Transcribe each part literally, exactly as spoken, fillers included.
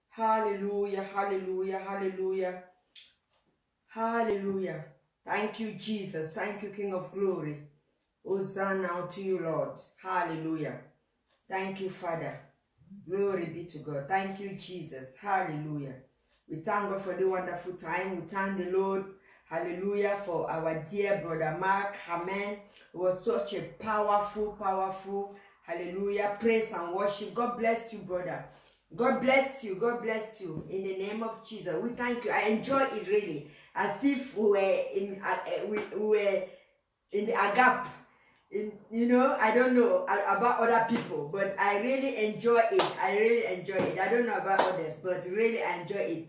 Hallelujah, hallelujah, hallelujah, hallelujah. Thank you, Jesus. Thank you, King of Glory. Hosanna unto you, Lord. Hallelujah. Thank you, Father. Glory be to God. Thank you, Jesus. Hallelujah. We thank God for the wonderful time. We thank the Lord. Hallelujah. For our dear brother Mark. Amen. It was such a powerful, powerful, hallelujah, praise and worship. God bless you, brother. God bless you. God bless you. In the name of Jesus. We thank you. I enjoy it really. As if we were in, uh, we, we were in the agape. In, you know, I don't know about other people, but I really enjoy it. I really enjoy it. I don't know about others, but really I enjoy it.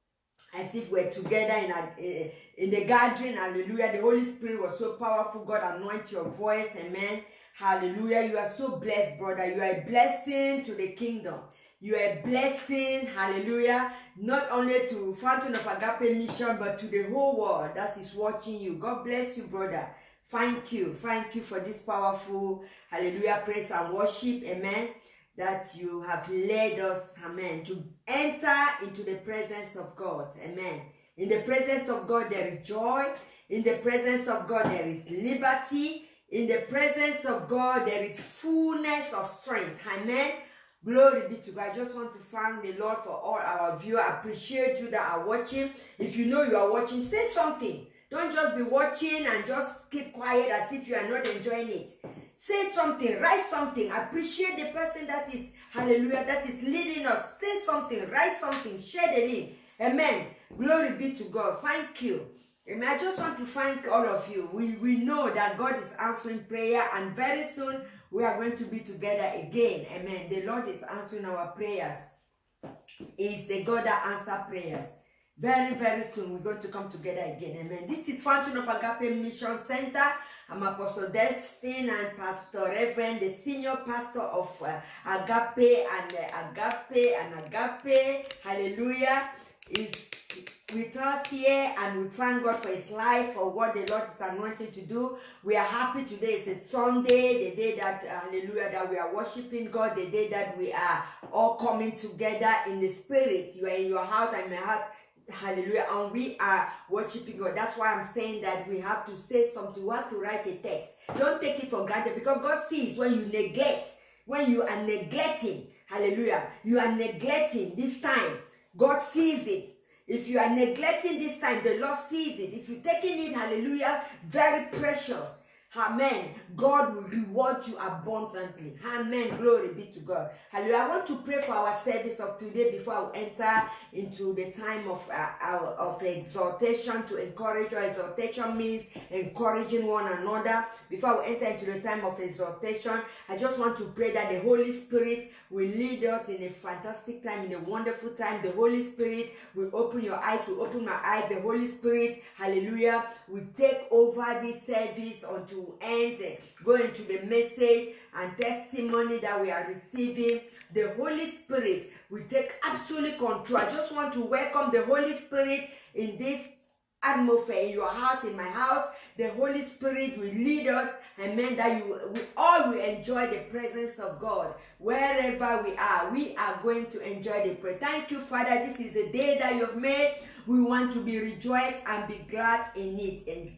As if we're together in a in the gathering. Hallelujah. The Holy Spirit was so powerful. God anoint your voice. Amen. Hallelujah. You are so blessed, brother. You are a blessing to the kingdom. You are a blessing. Hallelujah. Not only to Fountain of Agape Mission, but to the whole world that is watching you. God bless you, brother. Thank you. Thank you for this powerful, hallelujah, praise and worship. Amen. That you have led us, amen, to enter into the presence of God. Amen. In the presence of God, there is joy. In the presence of God, there is liberty. In the presence of God, there is fullness of strength. Amen. Glory be to God. I just want to thank the Lord for all our viewers. I appreciate you that are watching. If you know you are watching, say something. Don't just be watching and just keep quiet as if you are not enjoying it. Say something, write something. Appreciate the person that is, hallelujah, that is leading us. Say something, write something, share the link. Amen. Glory be to God. Thank you. Amen. I just want to thank all of you. We, we know that God is answering prayer, and very soon we are going to be together again. Amen. The Lord is answering our prayers. He is the God that answers prayers. Very, very soon we're going to come together again. Amen. This is Fountain of Agape Mission Center. I'm Apostle Delphine and Pastor Reverend, the senior pastor of uh, Agape and uh, Agape and Agape. Hallelujah. Is with us here, and we thank God for his life, for what the Lord is anointing to do. We are happy today. It's a Sunday, the day that, hallelujah, that we are worshiping God, the day that we are all coming together in the spirit. You are in your house, I'm in my house. Hallelujah. And we are worshiping God. That's why I'm saying that we have to say something. We have to write a text. Don't take it for granted, because God sees when you neglect, when you are neglecting. Hallelujah. You are neglecting this time. God sees it. If you are neglecting this time, the Lord sees it. If you're taking it, hallelujah, very precious. Amen. God will reward you abundantly. Amen. Glory be to God. Hallelujah. I want to pray for our service of today before I enter into the time of uh, our, of exhortation. To encourage, or exhortation means encouraging one another. Before we enter into the time of exhortation, I just want to pray that the Holy Spirit will lead us in a fantastic time, in a wonderful time. The Holy Spirit will open your eyes, will open my eyes. The Holy Spirit, hallelujah, will take over this service until end, go into the message and testimony that we are receiving. The Holy Spirit will take absolute control. I just want to welcome the Holy Spirit in this atmosphere, in your house, in my house. The Holy Spirit will lead us. Amen. That you, we all will enjoy the presence of God wherever we are. We are going to enjoy the prayer. Thank you, Father. This is the day that you've made. We want to be rejoiced and be glad in it.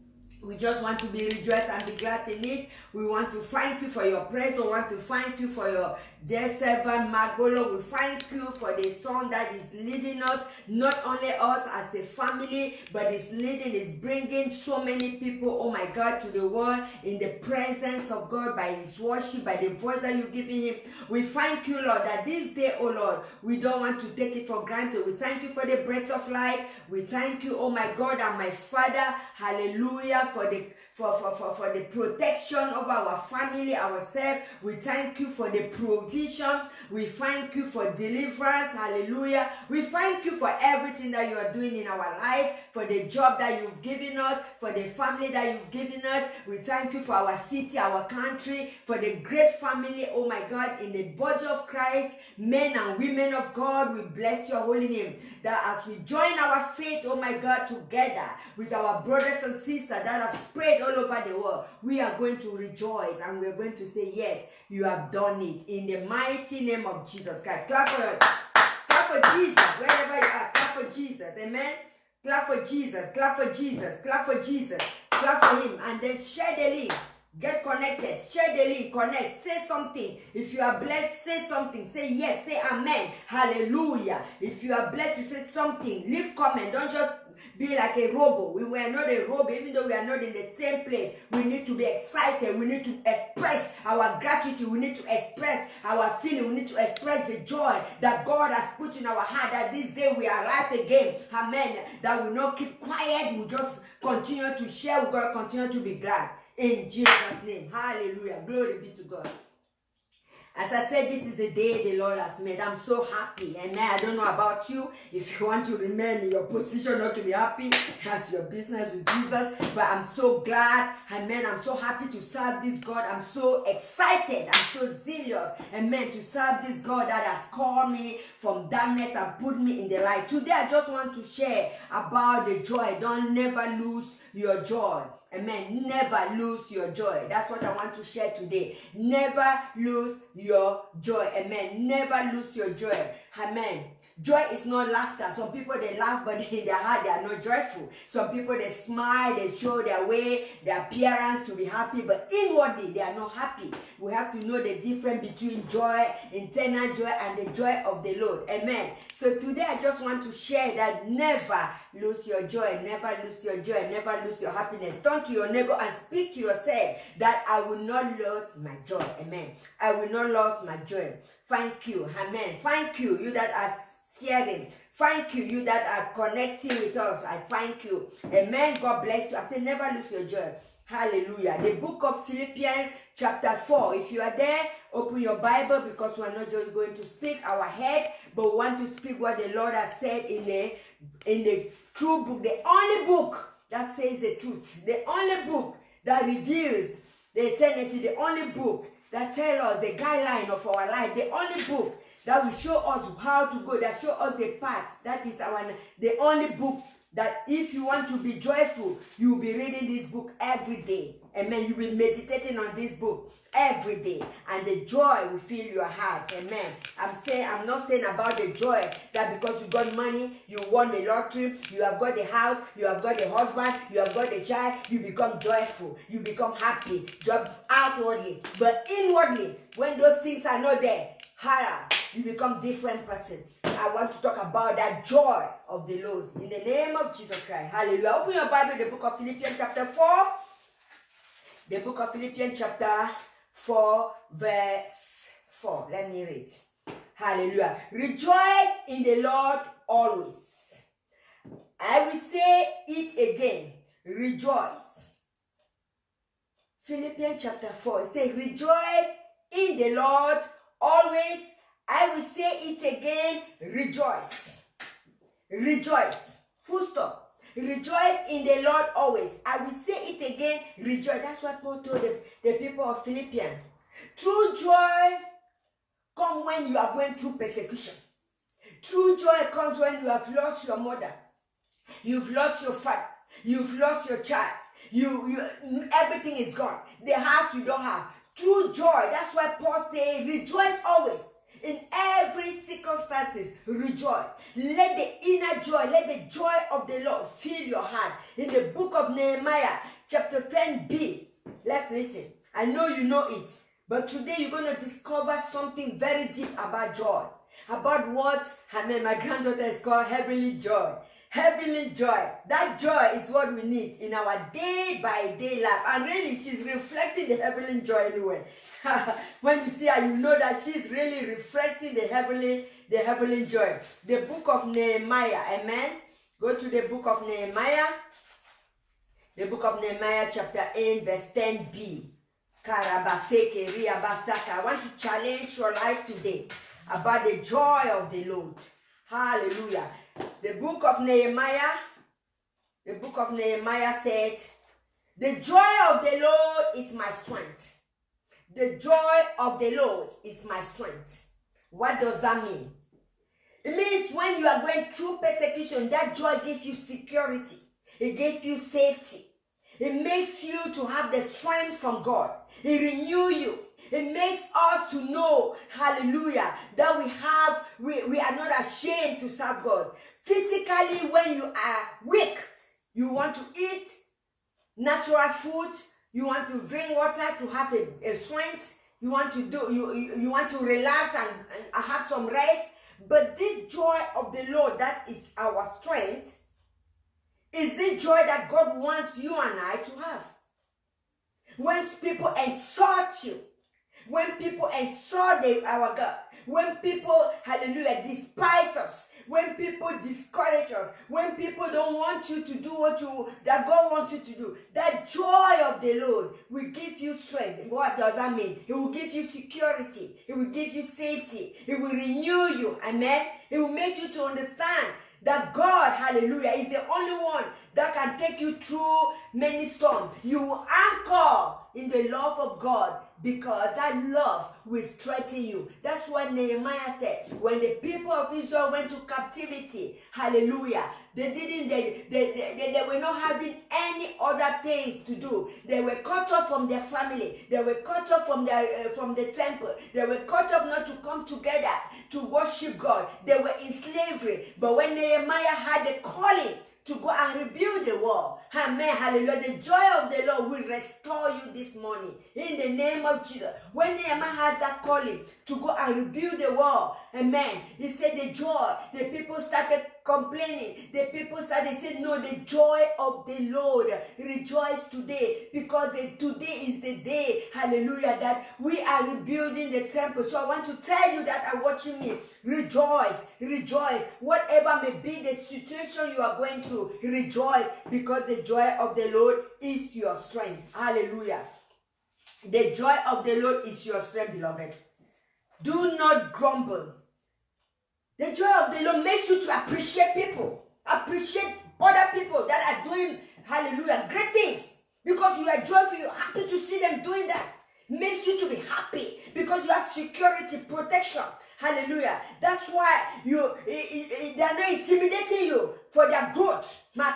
We just want to be rejoiced and be glad in it. We want to thank you for your presence. We want to thank you for your dear servant, Magbolo. We thank you for the son that is leading us, not only us as a family, but is leading, is bringing so many people, oh my God, to the world in the presence of God by his worship, by the voice that you're giving him. We thank you, Lord, that this day, oh Lord, we don't want to take it for granted. We thank you for the breath of life. We thank you, oh my God and my Father, hallelujah, for the for, for, for, for the protection of our family, ourselves. We thank you for the provision. We thank you for deliverance. Hallelujah. We thank you for everything that you are doing in our life, for the job that you've given us, for the family that you've given us. We thank you for our city, our country, for the great family, oh my God, in the body of Christ, men and women of God. We bless your holy name. That as we join our faith, oh my God, together with our brothers and sisters that have spread all over the world, we are going to rejoice and we are going to say, yes, you have done it. In the mighty name of Jesus Christ. Clap for your, clap Clap for Jesus. Wherever you are, clap for Jesus. Amen. Clap for Jesus. Clap for Jesus. Clap for Jesus. Clap for him. And then share the link. Get connected. Share the link. Connect. Say something. If you are blessed, say something. Say yes. Say amen. Hallelujah. If you are blessed, you say something. Leave comment. Don't just be like a robot. We were not a robot. Even though we are not in the same place, we need to be excited. We need to express our gratitude. We need to express our feeling. We need to express the joy that God has put in our heart, that this day we are alive again. Amen. That we not keep quiet. We just continue to share. We God continue to be glad. In Jesus' name. Hallelujah. Glory be to God. As I said, this is the day the Lord has made. I'm so happy. Amen. I don't know about you. If you want to remain in your position not to be happy, that's your business with Jesus. But I'm so glad. Amen. I'm so happy to serve this God. I'm so excited. I'm so zealous. Amen. To serve this God that has called me from darkness and put me in the light. Today, I just want to share about the joy. Don't never lose your joy. Amen. Never lose your joy. That's what I want to share today. Never lose your joy. Amen. Never lose your joy. Amen. Joy is not laughter. Some people, they laugh, but in their heart, they are not joyful. Some people, they smile, they show their way, their appearance to be happy, but inwardly, they are not happy. We have to know the difference between joy, internal joy, and the joy of the Lord. Amen. So today, I just want to share that never lose your joy, never lose your joy, never lose your happiness. Turn to your neighbor and speak to yourself that I will not lose my joy. Amen. I will not lose my joy. Thank you. Amen. Thank you, you that are sharing. Thank you, you that are connecting with us. I thank you. Amen. God bless you. I say never lose your joy. Hallelujah. The book of Philippians chapter four. If you are there, open your Bible, because we are not just going to speak our head, but we want to speak what the Lord has said in the, in the true book. The only book that says the truth. The only book that reveals the eternity. The only book that tells us the guideline of our life. The only book that will show us how to go, that show us the path. That is our, the only book that if you want to be joyful, you will be reading this book every day. Amen. You will be meditating on this book every day. And the joy will fill your heart. Amen. I'm saying, I'm not saying about the joy that because you got money, you won the lottery, you have got the house, you have got the husband, you have got the child, you become joyful, you become happy, just outwardly. But inwardly, when those things are not there, higher, you become different person. I want to talk about that joy of the Lord in the name of Jesus Christ. Hallelujah. Open your Bible, the book of Philippians chapter four. The book of Philippians chapter four, verse four. Let me read. Hallelujah. Rejoice in the Lord always. I will say it again. Rejoice. Philippians chapter four. It says, rejoice in the Lord always. I will say it again, rejoice. Rejoice. Full stop. Rejoice in the Lord always. I will say it again, rejoice. That's what Paul told the, the people of Philippians. True joy comes when you are going through persecution. True joy comes when you have lost your mother. You've lost your father. You've lost your child. You, you, everything is gone. The house you don't have. True joy. That's why Paul says, rejoice always. In every circumstances, rejoice. Let the inner joy, let the joy of the Lord fill your heart. In the book of Nehemiah, chapter ten b, let's listen. I know you know it, but today you're going to discover something very deep about joy. About what, I mean, my granddaughter is called heavenly joy. Heavenly joy. That joy is what we need in our day-by-day life. And really, she's reflecting the heavenly joy anyway. When you see her, you know that she's really reflecting the heavenly, the heavenly joy. The book of Nehemiah, amen. Go to the book of Nehemiah. The book of Nehemiah, chapter eight, verse ten b. Karabaseke riabasaka. I want to challenge your life today about the joy of the Lord. Hallelujah. The book of Nehemiah, the book of Nehemiah said, the joy of the Lord is my strength. The joy of the Lord is my strength. What does that mean? It means when you are going through persecution, that joy gives you security. It gives you safety. It makes you to have the strength from God. It renews you. It makes us to know, hallelujah, that we have, we, we are not ashamed strength to serve God. Physically, when you are weak, you want to eat natural food, you want to drink water to have a, a strength, you want to do, you, you, you want to relax and, and have some rest. But this joy of the Lord, that is our strength, is the joy that God wants you and I to have. When people insult you, when people insult the, our God, when people, hallelujah, despise us, when people discourage us, when people don't want you to do what you that God wants you to do, that joy of the Lord will give you strength. What does that mean? It will give you security. It will give you safety. It will renew you. Amen. It will make you to understand that God, hallelujah, is the only one that can take you through many storms. You will anchor in the love of God, because that love will strengthen you. That's what Nehemiah said. When the people of Israel went to captivity, hallelujah, they didn't, they, they, they, they were not having any other things to do. They were cut off from their family. They were cut off from, their, uh, from the temple. They were cut off not to come together to worship God. They were in slavery. But when Nehemiah had the calling to go and rebuild the wall, amen, hallelujah, the joy of the Lord will restore you this morning in the name of Jesus. When Nehemiah has that calling to go and rebuild the wall, amen, he said the joy, the people started complaining, the people started saying, no, the joy of the Lord, rejoice today, because the, today is the day, hallelujah, that we are rebuilding the temple. So I want to tell you that are watching me, rejoice, rejoice, whatever may be the situation you are going through, rejoice, because the joy of the Lord is your strength. Hallelujah. The joy of the Lord is your strength, beloved. Do not grumble. The joy of the Lord makes you to appreciate people. Appreciate other people that are doing, hallelujah, great things. Because you are joyful, you're happy to see them doing that. Makes you to be happy because you have security, protection. Hallelujah. That's why you they are not intimidating you for their growth. When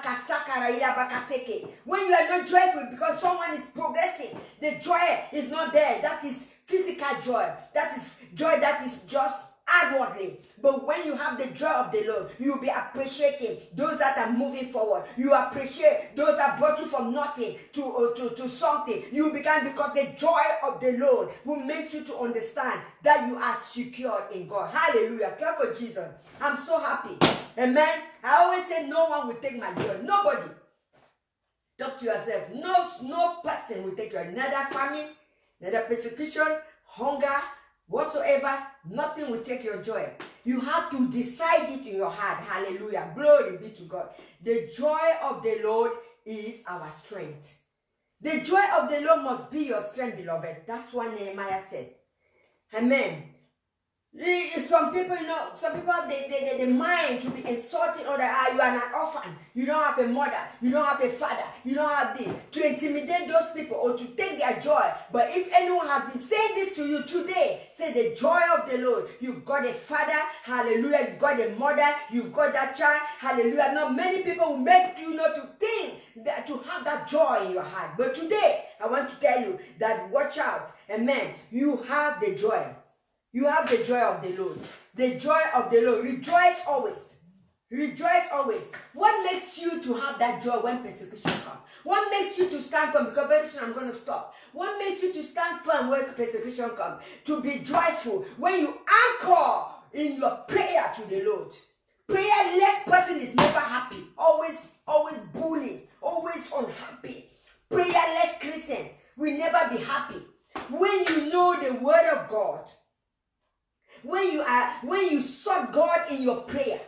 you are not joyful because someone is progressing, the joy is not there. That is physical joy. That is joy that is just outwardly. But when you have the joy of the Lord, you will be appreciating those that are moving forward. You appreciate those that brought you from nothing to, uh, to, to something. You become, because the joy of the Lord will make you to understand that you are secure in God. Hallelujah. Clap for Jesus. I'm so happy. Amen. I always say no one will take my joy. Nobody. Talk to yourself. No, no person will take your joy. Neither famine, neither persecution, hunger, whatsoever, nothing will take your joy. You have to decide it in your heart. Hallelujah. Glory be to God. The joy of the Lord is our strength. The joy of the Lord must be your strength, beloved. That's what Nehemiah said. Amen. Some people, you know, some people have the, the, the, the mind to be insulting other. Ah, you are an orphan. You don't have a mother. You don't have a father. You don't have this. To intimidate those people or to take their joy. But if anyone has been saying this to you today, say the joy of the Lord. You've got a father. Hallelujah. You've got a mother. You've got that child. Hallelujah. Not many people will make you not to think that to have that joy in your heart. But today, I want to tell you that watch out. Amen. You have the joy. You have the joy of the Lord. The joy of the Lord. Rejoice always. Rejoice always. What makes you to have that joy when persecution comes? What makes you to stand firm? Because very soon I'm going to stop. What makes you to stand firm when persecution comes? To be joyful. When you anchor in your prayer to the Lord. Prayerless person is never happy. Always, always bullying. Always unhappy. Prayerless Christian will never be happy. When you know the word of God, When you are, when you sought God in your prayer,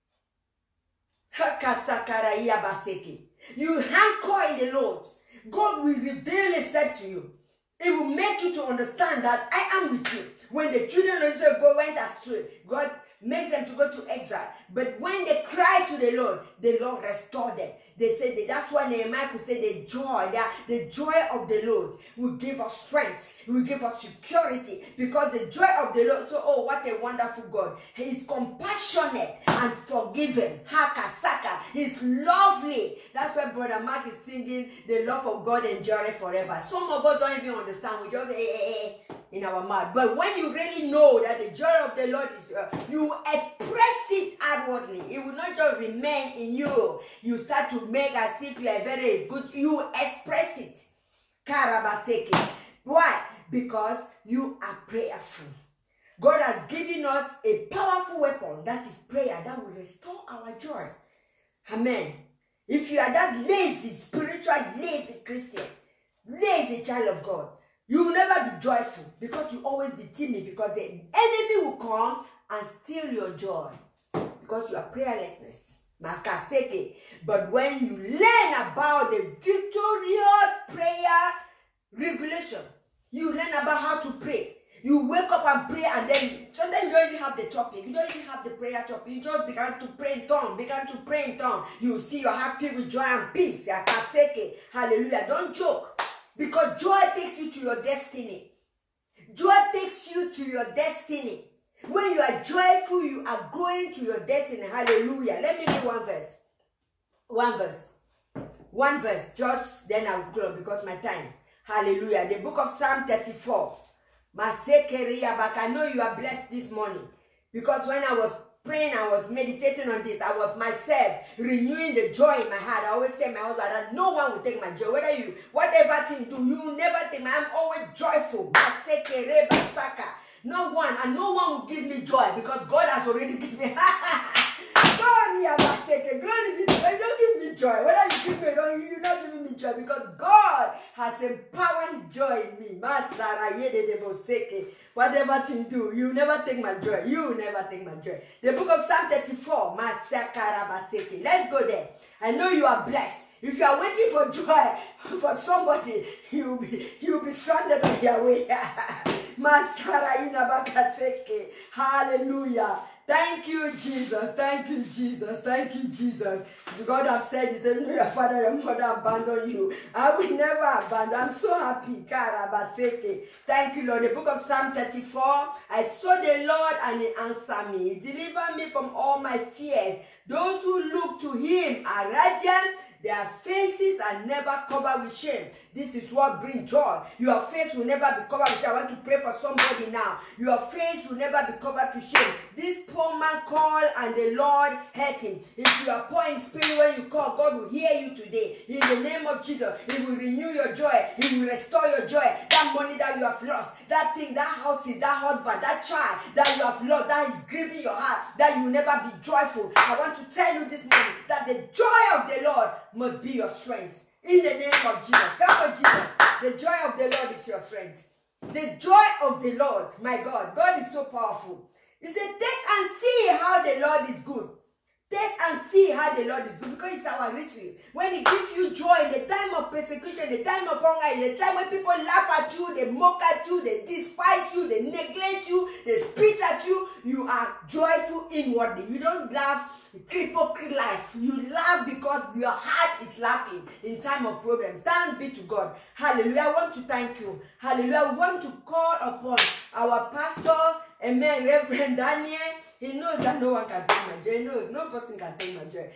you anchor in the Lord, God will reveal Himself to you. It will make you to understand that I am with you. When the children of Israel go went astray, God makes them to go to exile. But when they cry to the Lord, the Lord restored them. They said that, that's why Nehemiah could say the joy, that the joy of the Lord will give us strength. It will give us security. Because the joy of the Lord, so oh, what a wonderful God. He is compassionate and forgiving. Hakasaka. He's lovely. That's why Brother Mark is singing, the love of God endureth forever. Some of us don't even understand. We just, eh, eh, eh, in our mouth. But when you really know that the joy of the Lord is, uh, you express it outwardly. godly. It will not just remain in you. You start to make as if you are very good. You express it. Karabaseke. Why? Because you are prayerful. God has given us a powerful weapon, that is prayer, that will restore our joy. Amen. If you are that lazy, spiritual, lazy Christian, lazy child of God, you will never be joyful because you always be timid, because the enemy will come and steal your joy because you are prayerlessness. Makaseke. But when you learn about the victorious prayer regulation, you learn about how to pray. You wake up and pray, and then sometimes you don't even have the topic. You don't even have the prayer topic. You just began to pray in tongues. Began to pray in tongues. You see your heart filled with joy and peace. Hallelujah. Don't joke. Because joy takes you to your destiny. Joy takes you to your destiny. When you are joyful, you are going to your destiny. Hallelujah. Let me read one verse. One verse. One verse. Just then I will close because my time. Hallelujah. The book of Psalm thirty-four. I know you are blessed this morning, because when I was praying, I was meditating on this, I was myself renewing the joy in my heart. I always tell my husband that no one will take my joy. Whether you, whatever thing you do, you will never take my, I'm always joyful. No one, and no one will give me joy, because God has already given me. Glory be to God. Don't give me joy. Whether you give me or not, you're not giving me joy, because God has empowered joy in me. Whatever thing you do, you never take my joy. You never take my joy. The book of Psalm thirty-four. Let's go there. I know you are blessed. If you are waiting for joy for somebody, you'll be you'll be stranded on your way. Hallelujah. Thank you, Jesus. Thank you, Jesus. Thank you, Jesus. God has said, He said, no, your father, your mother abandon you. I will never abandon. I'm so happy. Thank you, Lord. The book of Psalm thirty-four. I saw the Lord and He answered me. He delivered me from all my fears. Those who look to Him are radiant. Their faces are never covered with shame. This is what brings joy. Your face will never be covered with shame. I want to pray for somebody now. Your face will never be covered with shame. This poor man called and the Lord heard him. If you are poor in spirit when you call, God will hear you today. In the name of Jesus, He will renew your joy. He will restore your joy. That money that you have lost, that thing, that house, that husband, that child that you have lost, that is grieving your heart, that you will never be joyful. I want to tell you this morning that the joy of the Lord must be your strength. In the name of Jesus. Come on, Jesus. The joy of the Lord is your strength. The joy of the Lord, my God. God is so powerful. He said, taste and see how the Lord is good. Taste and see how the Lord is good, because it's our ritual. When He gives you joy in the time of persecution, the time of hunger, in the time when people laugh at you, they mock at you, they despise you, they neglect you, they spit at you, you are joyful inwardly. You don't laugh hypocrite life. You laugh because your heart is laughing in time of problem. Thanks be to God. Hallelujah. I want to thank you. Hallelujah. I want to call upon our pastor, amen, Reverend Daniel. He knows that no one can take my joy. He knows no person can take my joy.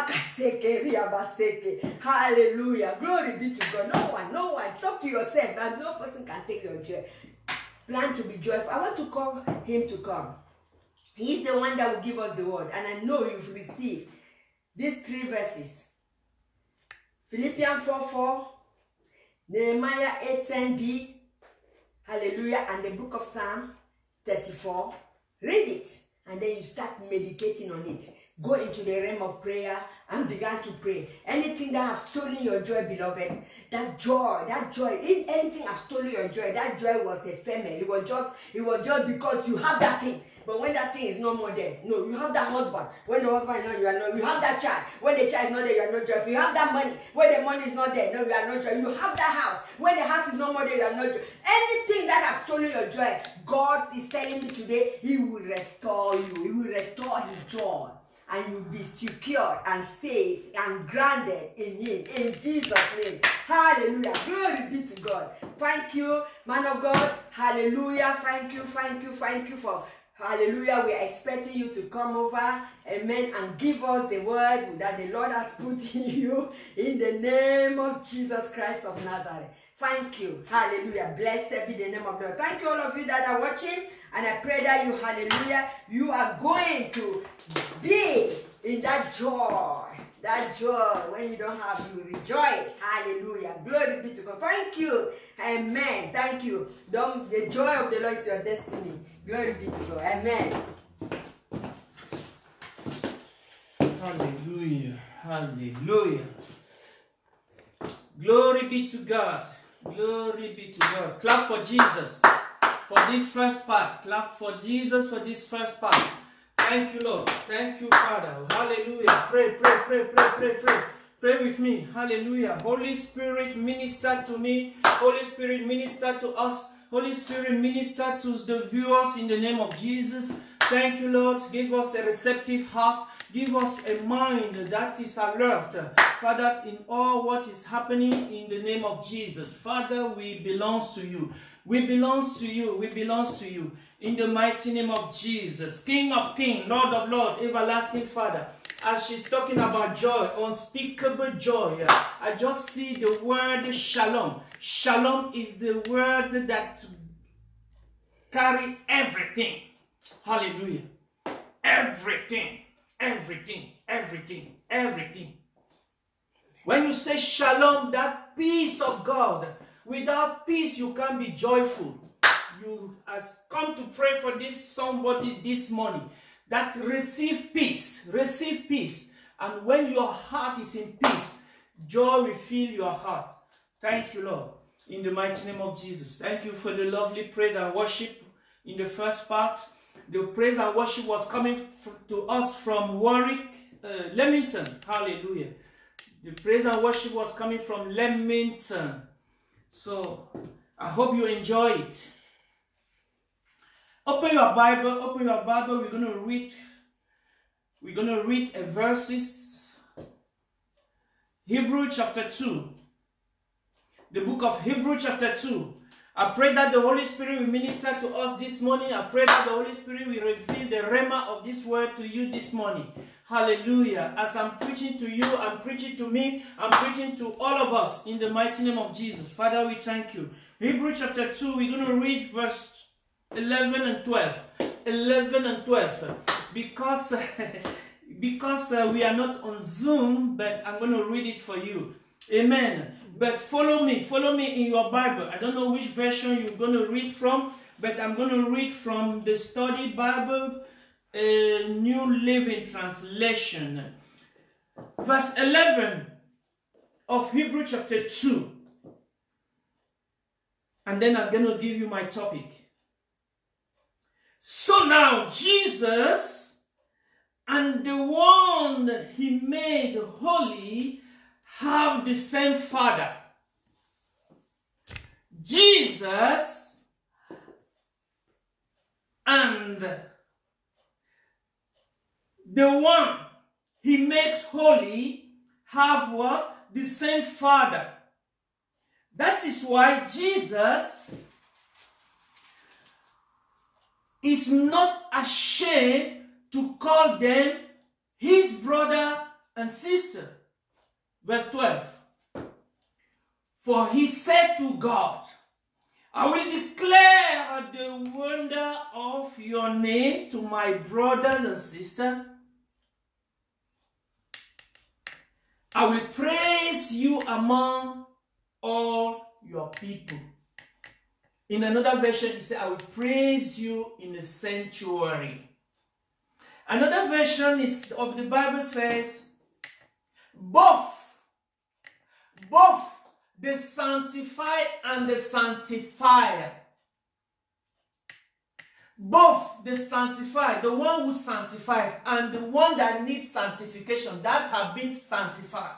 Hallelujah. Glory be to God. No one, no one. Talk to yourself that no person can take your joy. Plan to be joyful. I want to call him to come. He is the one that will give us the word. And I know you've received these three verses. Philippians four four, Nehemiah eight ten b, hallelujah, and the book of Psalm thirty-four. Read it. And then you start meditating on it. Go into the realm of prayer and begin to pray. Anything that has stolen your joy, beloved, that joy, that joy, if anything has stolen your joy, that joy was ephemeral. It was just, it was just because you have that thing. But when that thing is no more there, no, you have that husband. When the husband is not, you are not. You have that child. When the child is not there, you are not joyful. You have that money. When the money is not there, no, you are not joyful. You have that house. When the house is no more there, you are not joyful. Anything that has stolen your joy, God is telling me today, He will restore you. He will restore His joy. And you'll be secure and safe and grounded in Him. In Jesus' name. Hallelujah. Glory be to God. Thank you, man of God. Hallelujah. Thank you, thank you, thank you for... Hallelujah. We are expecting you to come over, amen, and give us the word that the Lord has put in you in the name of Jesus Christ of Nazareth. Thank you. Hallelujah. Blessed be the name of the Lord. Thank you, all of you that are watching, and I pray that you, hallelujah, you are going to be that joy, that joy, when you don't have, you rejoice. Hallelujah. Glory be to God. Thank you. Amen. Thank you. Don't, the joy of the Lord is your destiny. Glory be to God. Amen. Hallelujah. Hallelujah. Glory be to God. Glory be to God. Clap for Jesus for this first part. Clap for Jesus for this first part. Thank you, Lord. Thank you, Father. Hallelujah. Pray, pray, pray, pray, pray, pray. Pray with me. Hallelujah. Holy Spirit, minister to me. Holy Spirit, minister to us. Holy Spirit, minister to the viewers in the name of Jesus. Thank you, Lord. Give us a receptive heart. Give us a mind that is alert. Father, in all what is happening in the name of Jesus. Father, we belong to you. We belong to you. We belong to you. In the mighty name of Jesus. King of kings, Lord of lords, everlasting Father. As she's talking about joy, unspeakable joy, I just see the word shalom. Shalom is the word that carries everything. Hallelujah. Everything, everything, everything, everything. When you say shalom, that peace of God, without peace you can't be joyful. You has come to pray for this somebody this morning, that receive peace, receive peace. And when your heart is in peace, joy will fill your heart. Thank you, Lord, in the mighty name of Jesus. Thank you for the lovely praise and worship in the first part. The praise and worship was coming to us from Warwick, uh, Leamington. Hallelujah. The praise and worship was coming from Leamington. So, I hope you enjoy it. Open your Bible, open your Bible. We're going to read, we're going to read a verses. Hebrew chapter two. The book of Hebrew chapter two. I pray that the Holy Spirit will minister to us this morning. I pray that the Holy Spirit will reveal the rhema of this word to you this morning. Hallelujah. As I'm preaching to you, I'm preaching to me, I'm preaching to all of us in the mighty name of Jesus. Father, we thank you. Hebrew chapter two, we're going to read verse eleven and twelve. eleven and twelve. Because, because uh, we are not on Zoom, but I'm going to read it for you. Amen. But follow me, follow me in your Bible. I don't know which version you're going to read from, but I'm going to read from the Study Bible, a New Living Translation. Verse eleven of Hebrew chapter two. And then I'm going to give you my topic. So now Jesus and the one he made holy have the same Father. Jesus and the one he makes holy have what? The same Father. That is why Jesus is not ashamed to call them his brother and sister. Verse twelve. For he said to God, I will declare the wonder of your name to my brothers and sisters. I will praise you among all your people. In another version, it says, I will praise you in the sanctuary. Another version is, of the Bible says, both Both the sanctified and the sanctifier. Both the sanctified, the one who sanctifies, and the one that needs sanctification, that have been sanctified.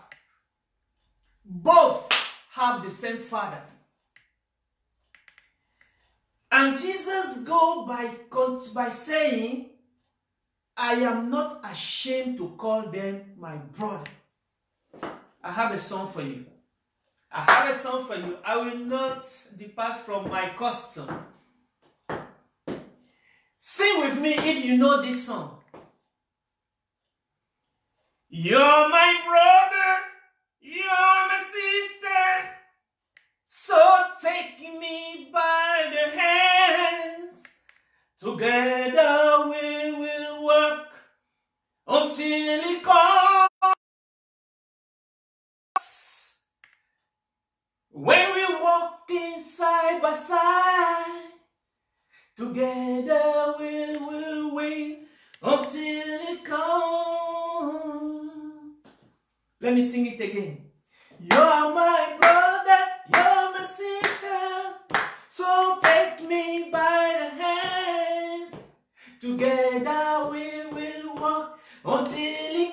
Both have the same Father. And Jesus goes by, by saying, I am not ashamed to call them my brother. I have a song for you. I have a song for you. I will not depart from my custom. Sing with me if you know this song. You're my brother, you're my sister, so take me by the hands. Together we will work until he comes. Together we will win until it comes. Let me sing it again. You're my brother, you're my sister, so take me by the hands. Together we will walk until it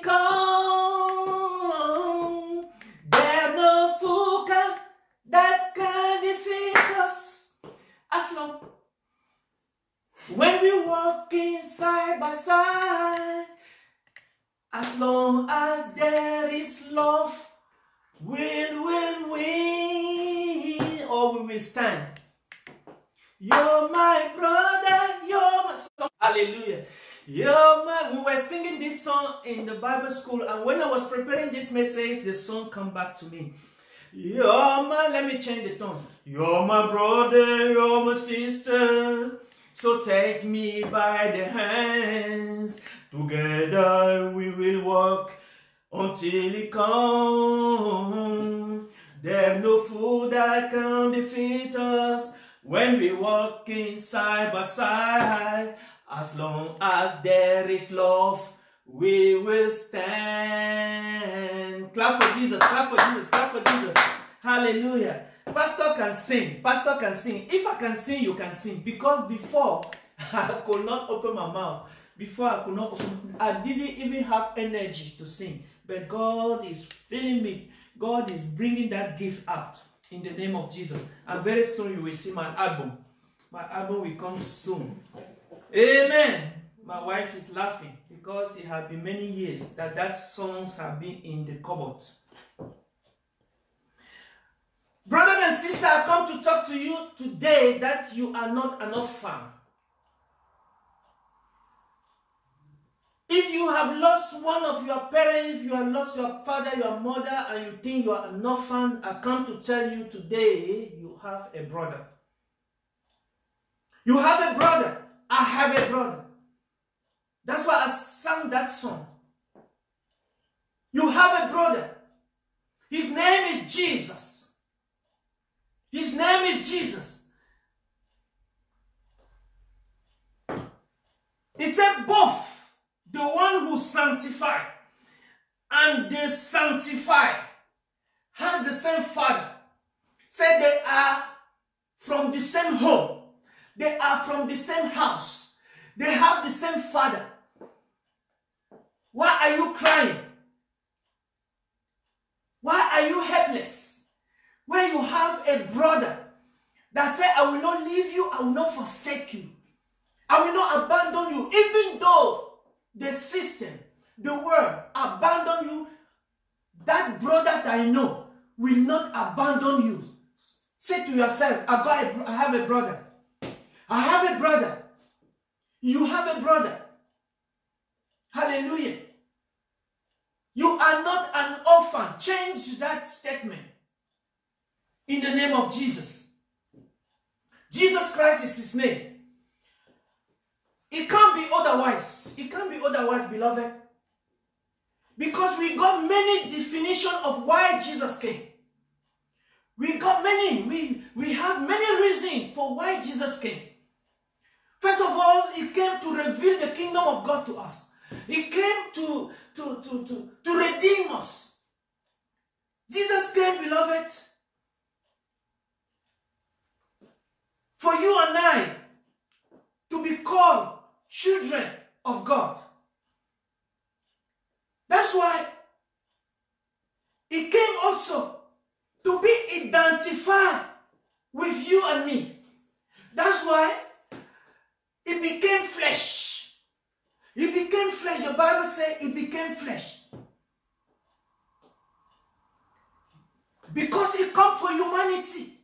comes. There's no fool that can defeat us as long when we walk in side by side. As long as there is love, we will win or we will stand. You're my brother, you're my son. Hallelujah. You're my, we were singing this song in the Bible school, and when I was preparing this message, the song come back to me. You're my, let me change the tone. You're my brother, you're my sister, so take me by the hands. Together we will walk until it comes. There's no fool that can defeat us when we walk in side by side. As long as there is love, we will stand. Clap for Jesus, clap for Jesus, clap for Jesus. Hallelujah. Pastor can sing, pastor can sing. If I can sing, you can sing. Because before, I could not open my mouth. Before I could not open, I didn't even have energy to sing. But God is filling me. God is bringing that gift out in the name of Jesus. And very soon you will see my album. My album will come soon. Amen. My wife is laughing because it has been many years that that songs have been in the cupboard. Brother and sister, I come to talk to you today that you are not an orphan. If you have lost one of your parents, if you have lost your father, your mother, and you think you are an orphan, I come to tell you today, you have a brother. You have a brother. I have a brother. That's why I sang that song. You have a brother. His name is Jesus. His name is Jesus. He said both. The one who sanctified and the sanctified has the same father. Said they are from the same home. They are from the same house. They have the same father. Why are you crying? Why are you helpless? When you have a brother that said, I will not leave you, I will not forsake you. I will not abandon you, even though the system, the world abandon you, that brother that I know will not abandon you. Say to yourself, I, got a, I have a brother. I have a brother. You have a brother. Hallelujah. You are not an orphan. Change that statement. In the name of Jesus. Jesus Christ is his name. It can't be otherwise. It can't be otherwise, beloved. Because we got many definitions of why Jesus came. We got many. We, we have many reasons for why Jesus came. First of all, he came to reveal the kingdom of God to us. He came to, to, to, to, to redeem us. Jesus came, beloved, for you and I to be called children of God. That's why he came also to be identified with you and me. That's why he became flesh. He became flesh. The Bible says he became flesh. Because he come for humanity.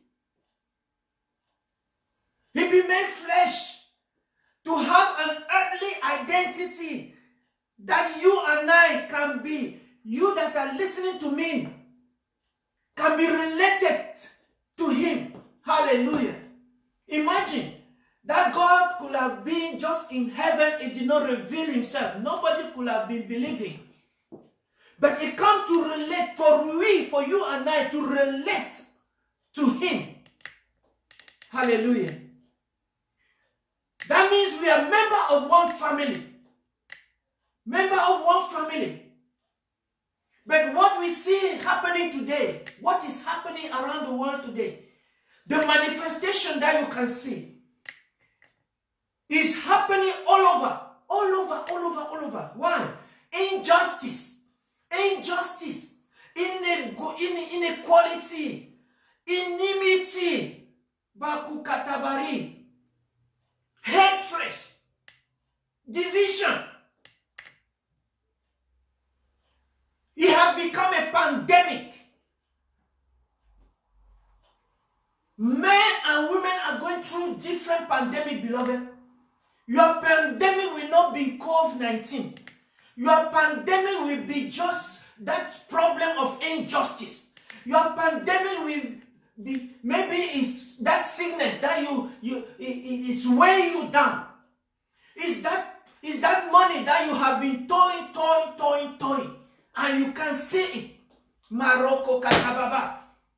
He became flesh to have an earthly identity that you and I can be. You that are listening to me can be related to him. Hallelujah. Imagine that God could have been just in heaven. He did not reveal himself. Nobody could have been believing. But he come to relate for we, for you and I to relate to him. Hallelujah. That means we are member of one family. Member of one family. But what we see happening today, what is happening around the world today, the manifestation that you can see is happening all over, all over, all over, all over. Why? Injustice, injustice, inequality, enmity, bakukatabari, hatred, division. It has become a pandemic. Men and women are going through different pandemic, beloved. Your pandemic will not be COVID nineteen. Your pandemic will be just that problem of injustice. Your pandemic will be, maybe it's that sickness that you, you it, it's weighing you down. It's that, it's that money that you have been toying, toying, toying, toying. And you can see it. Morocco, Katababa.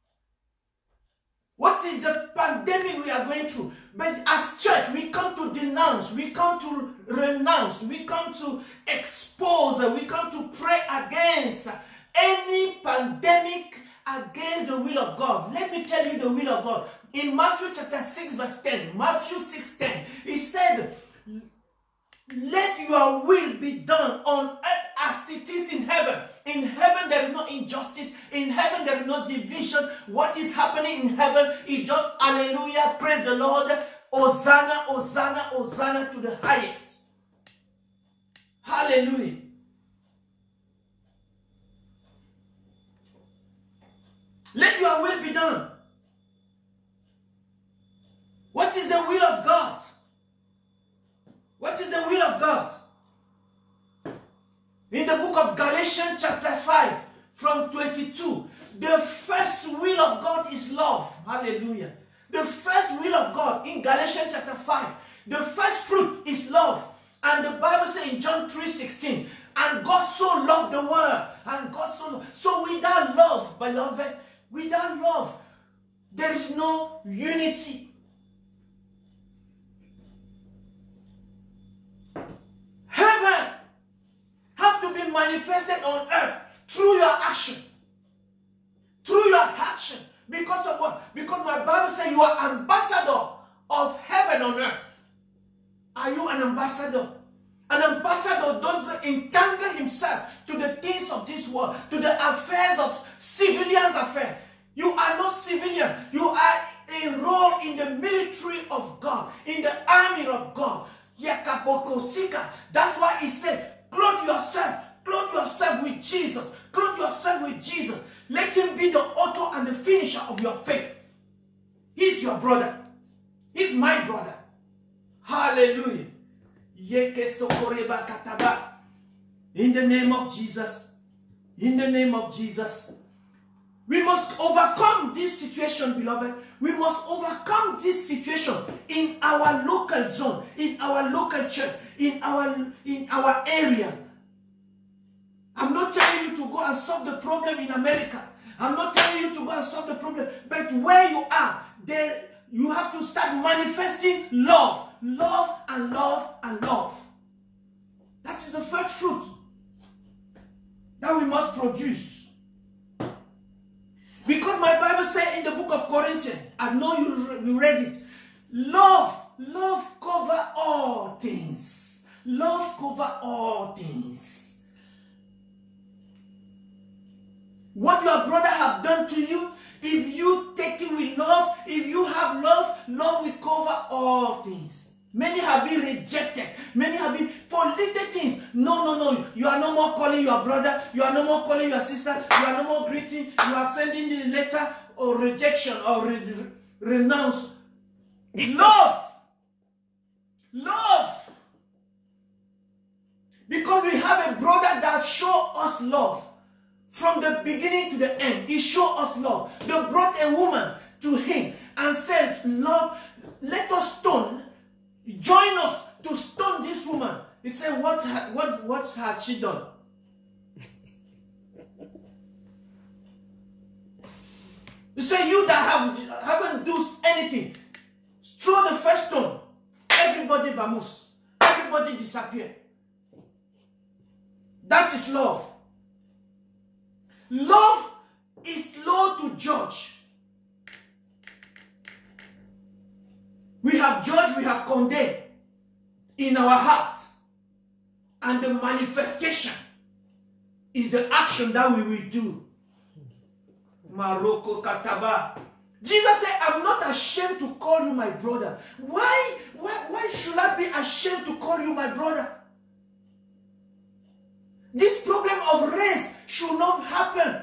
What is the pandemic we are going through? But as church, we come to denounce, we come to renounce, we come to expose, we come to pray against any pandemic, against the will of God. Let me tell you the will of God. In Matthew chapter six verse ten, Matthew six ten, he said, let your will be done on earth as it is in heaven. In heaven there is no injustice. In heaven there is no division. What is happening in heaven is just hallelujah, praise the Lord, Hosanna, Hosanna, Hosanna to the highest. Hallelujah. Let your will be done. What is the will of God? What is the will of God? In the book of Galatians chapter five from twenty-two, the first will of God is love. Hallelujah. The first will of God in Galatians chapter five, the first fruit is love. And the Bible says in John three sixteen, and God so loved the world, and God so loved. So without love, beloved, without love, there is no unity. Heaven has to be manifested on earth through your action. Through your action. Because of what? Because my Bible says you are ambassador of heaven on earth. Are you an ambassador? An ambassador doesn't entangle himself to the things of this world, to the affairs of civilians' affairs. You are not civilian. You are enrolled in the military of God, in the army of God. That's why he said, clothe yourself, clothe yourself with Jesus, clothe yourself with Jesus. Let him be the author and the finisher of your faith. He's your brother. He's my brother. Hallelujah. In the name of Jesus, in the name of Jesus, we must overcome this situation, beloved. We must overcome this situation in our local zone, in our local church, in our, in our area. I'm not telling you to go and solve the problem in America. I'm not telling you to go and solve the problem. But where you are, there you have to start manifesting love. Love and love and love. That is the first fruit that we must produce. Because my Bible says in the book of Corinthians, I know you, you read it, love, love cover all things. Love cover all things. What your brother have done to you, if you take it with love, if you have love, love will cover all things. Many have been rejected. Many have been for little things. No, no, no. You are no more calling your brother. You are no more calling your sister. You are no more greeting. You are sending the letter or rejection or re re renounce. Love. Love. Because we have a brother that showed us love. From the beginning to the end. He showed us love. They brought a woman to him and said, Lord, let us stone. Join us to stone this woman. He said, what, what, what has she done? He said, you that have, haven't done anything, throw the first stone. everybody vamoose. Everybody disappear. That is love. Love is slow to judge. We have judged, we have condemned in our heart. And the manifestation is the action that we will do. Maroko Kataba. Jesus said, I'm not ashamed to call you my brother. Why, why, why should I be ashamed to call you my brother? This problem of race should not happen.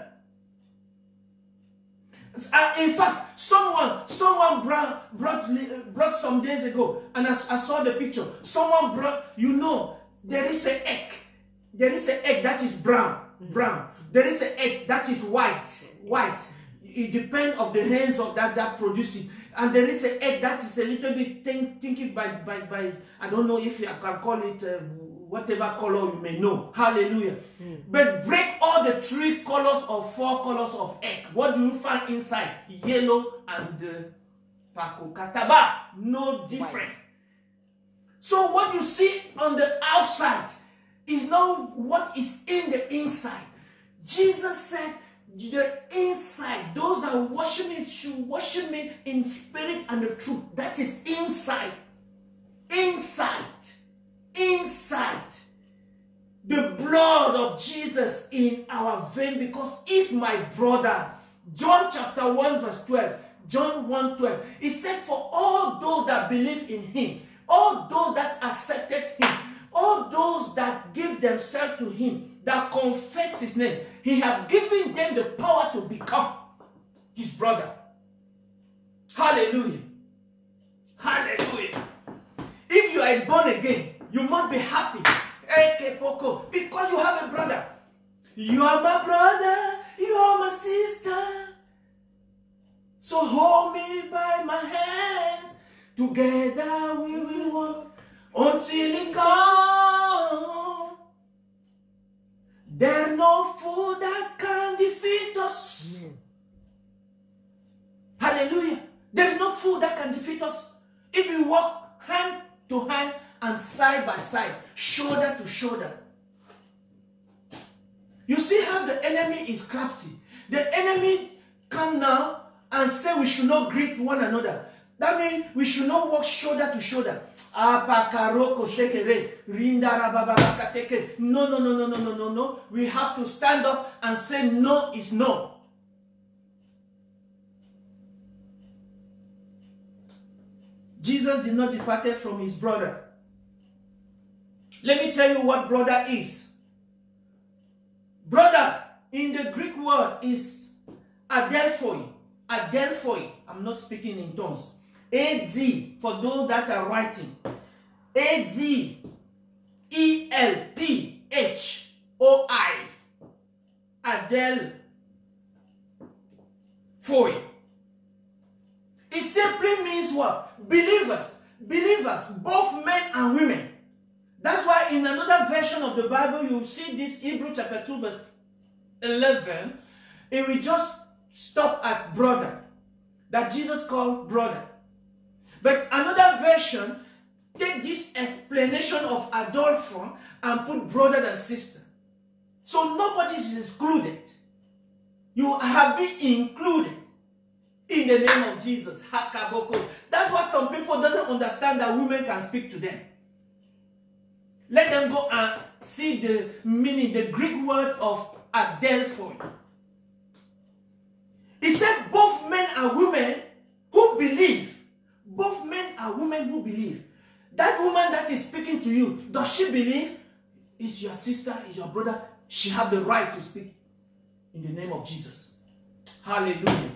Uh, in fact, someone, someone brought, brought, brought some days ago, and I, I saw the picture. Someone brought, you know, there is an egg. There is an egg that is brown, brown. There is an egg that is white, white. It depends on the hands of that that produce it. And there is an egg that is a little bit think, thinking by, by, by, I don't know if I can call it uh, whatever color you may know. Hallelujah. Mm. But break all the three colors or four colors of egg. What do you find inside? Yellow and uh, Paco Kataba. No different. White. So what you see on the outside is not what is in the inside. Jesus said, the inside, those that worship me should worship me in spirit and the truth. That is inside. Inside. Inside. The blood of Jesus in our vein, because he's my brother. John chapter one verse twelve. John one twelve. He said, for all those that believe in him, all those that accepted him, all those that give themselves to him, that confess his name, he has given them the power to become his brother. Hallelujah. Hallelujah. If you are born again, you must be happy. Because you have a brother. You are my brother. You are my sister. So hold me by my hands. Together we will walk until it comes. There's no food that can defeat us. Mm. Hallelujah. There's no food that can defeat us. If we walk hand to hand and side by side, shoulder to shoulder. You see how the enemy is crafty. The enemy come now and say we should not greet one another. That means we should not walk shoulder to shoulder. No, no, no, no, no, no, no, no. We have to stand up and say no is no. Jesus did not depart from his brother. Let me tell you what brother is. Brother in the Greek word is adelphoi. Adelphoi. I'm not speaking in tongues. A D for those that are writing. A D E L P H O I. Adelphoi. It simply means what? Believers. Believers, both men and women. That's why in another version of the Bible, you see this Hebrew chapter two verse eleven. It will just stop at brother. That Jesus called brother. But another version take this explanation of adultery and put brother and sister. So nobody is excluded. You have been included in the name of Jesus. Hakaboko. That's what some people doesn't understand, that women can speak to them. Let them go and see the meaning, the Greek word of adelphoi. He said both men and women who believe. Both men and women who believe. That woman that is speaking to you, does she believe? Is your sister, is your brother? She have the right to speak in the name of Jesus. Hallelujah.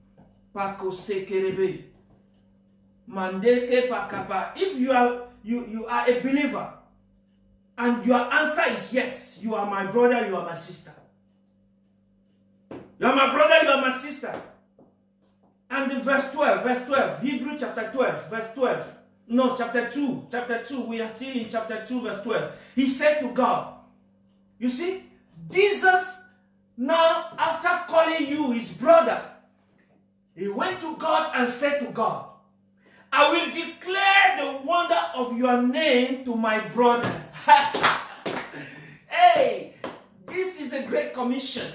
If you are you, you are a believer and your answer is yes, you are my brother, you are my sister. You are my brother, you are my sister. And the verse twelve, verse twelve, Hebrew chapter twelve, verse twelve. No, chapter two, chapter two, we are still in chapter two, verse twelve. He said to God, you see, Jesus now, after calling you his brother, he went to God and said to God, I will declare the wonder of your name to my brothers. Hey, this is a great commission.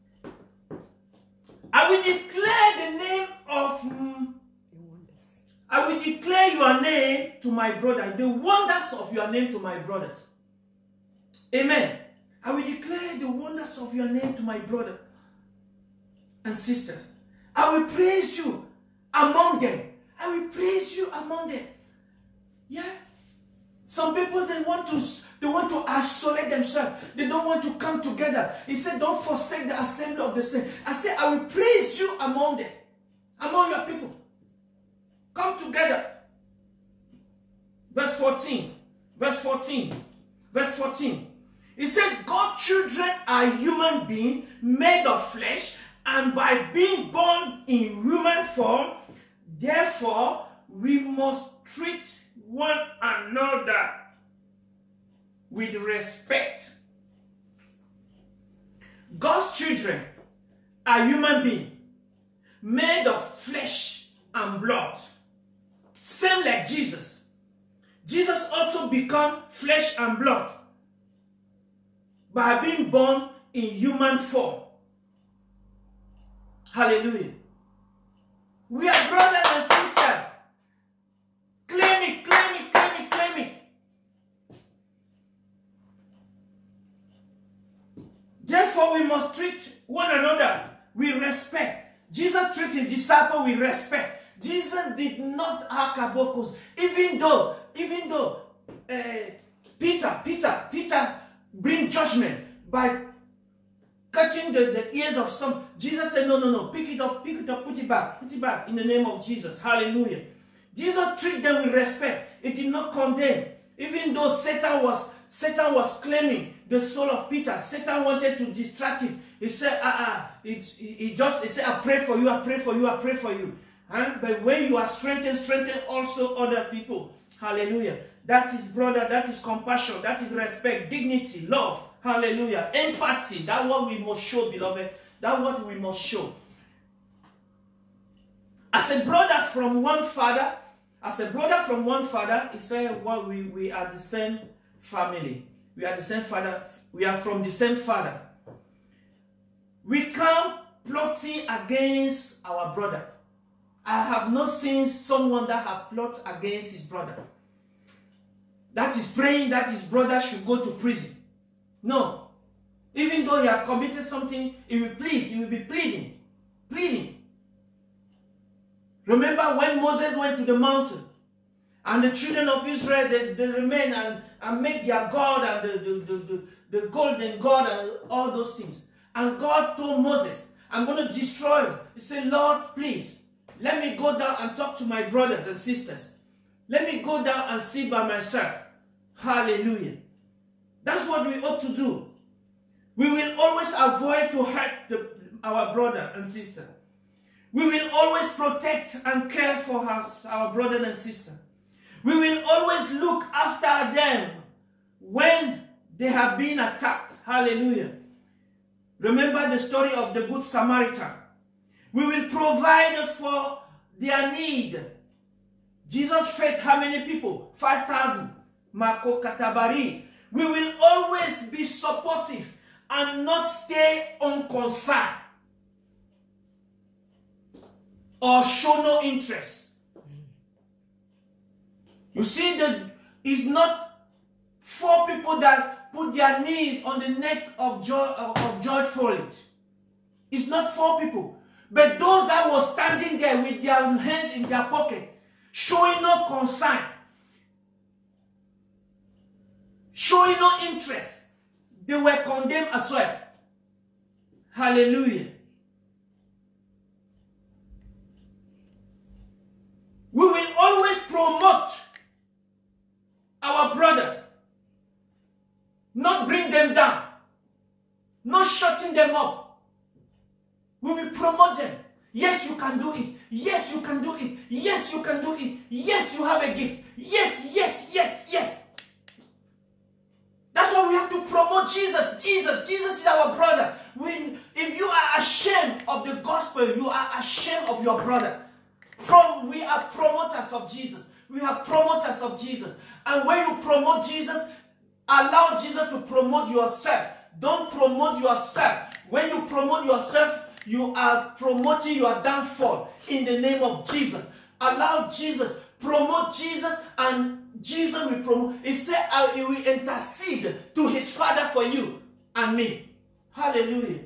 I will declare the name of, mm, I will declare your name to my brothers, the wonders of your name to my brothers. Amen. I will declare the wonders of your name to my brother and sisters. I will praise you among them. I will praise you among them. Yeah. Some people, they want to they want to isolate themselves. They don't want to come together. He said, don't forsake the assembly of the saints. I said, I will praise you among them, among your people. Come together. Verse fourteen. Verse fourteen. Verse fourteen. He said, God's children are human beings made of flesh, and by being born in human form, therefore, we must treat one another with respect. God's children are human beings made of flesh and blood. Same like Jesus. Jesus also became flesh and blood by being born in human form. Hallelujah. We are brothers and sisters. Claim it, claim it, claim it, claim it. Therefore, we must treat one another with respect. Jesus treated his disciples with respect. Jesus did not have kabokos, even though, even though uh, Peter, Peter, Peter bring judgment by cutting the, the ears of some. Jesus said, no, no, no, pick it up, pick it up, put it back, put it back in the name of Jesus. Hallelujah. Jesus treated them with respect. It did not condemn. Even though Satan was, Satan was claiming the soul of Peter, Satan wanted to distract him. He said, ah, ah, it, he, he just, he said, I pray for you, I pray for you, I pray for you. Huh? But when you are strengthened, strengthen also other people. Hallelujah. That is brother, that is compassion, that is respect, dignity, love. Hallelujah. Empathy. That's what we must show, beloved. That's what we must show. As a brother from one father, as a brother from one father, he said, well, we, we are the same family. We are the same father. We are from the same father. We come plotting against our brother. I have not seen someone that has plotted against his brother. That is praying that his brother should go to prison. No. Even though he has committed something, he will plead. He will be pleading. Pleading. Remember when Moses went to the mountain and the children of Israel, they, they remained and, and made their God and the, the, the, the, the golden God and all those things. And God told Moses, I'm going to destroy him. He said, Lord, please, let me go down and talk to my brothers and sisters. Let me go down and see by myself. Hallelujah. That's what we ought to do. We will always avoid to hurt the, our brother and sister. We will always protect and care for our, our brother and sister. We will always look after them when they have been attacked. Hallelujah. Remember the story of the Good Samaritan. We will provide for their need. Jesus fed how many people? five thousand. Mako Katabari. We will always be supportive and not stay unconcerned or show no interest. You see, the, it's not four people that put their knees on the neck of George, of George Floyd. It's not four people. But those that were standing there with their hands in their pocket, showing no concern, showing no interest, they were condemned as well. Hallelujah. We will always promote our brothers, not bring them down, not shutting them up. We will promote them. Yes, you can do it. Yes, you can do it. Yes, you can do it. Yes, you have a gift. Yes, yes, yes, yes. That's why we have to promote Jesus. Jesus, Jesus is our brother. When, if you are ashamed of the gospel, you are ashamed of your brother. From, we are promoters of Jesus. We are promoters of Jesus. And when you promote Jesus, allow Jesus to promote yourself. Don't promote yourself. When you promote yourself, you are promoting your downfall in the name of Jesus. Allow Jesus. Promote Jesus, and Jesus will promote. He said, he will intercede to his Father for you and me. Hallelujah.